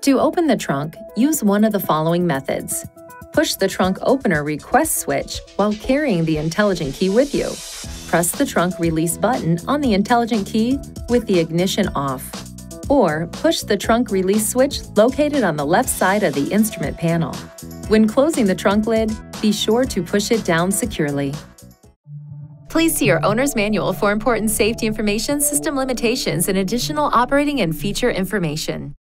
To open the trunk, use one of the following methods. Push the trunk opener request switch while carrying the intelligent key with you. Press the trunk release button on the intelligent key with the ignition off. Or push the trunk release switch located on the left side of the instrument panel. When closing the trunk lid, be sure to push it down securely. Please see your owner's manual for important safety information, system limitations, and additional operating and feature information.